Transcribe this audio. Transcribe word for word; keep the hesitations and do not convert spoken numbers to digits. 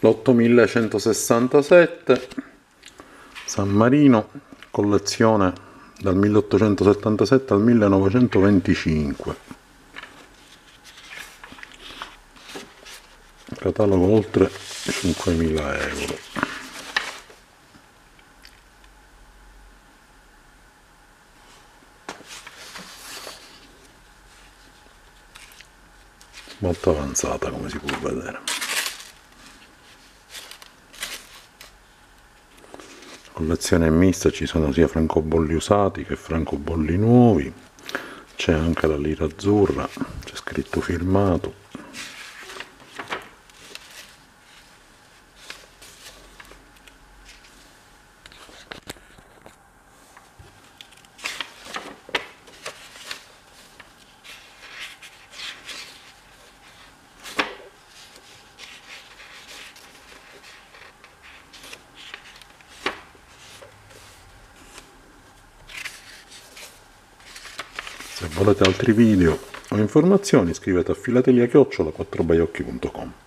l'ottomillecentosessantasette San Marino, collezione dal milleottocentosettantasette al millenovecentoventicinque, catalogo oltre cinquemila euro. Molto avanzata, come si può vedere. Collezione mista, ci sono sia francobolli usati che francobolli nuovi, c'è anche la lira azzurra, c'è scritto firmato. Se volete altri video o informazioni, scrivete a filatelia chiocciola quattro baiocchi punto com.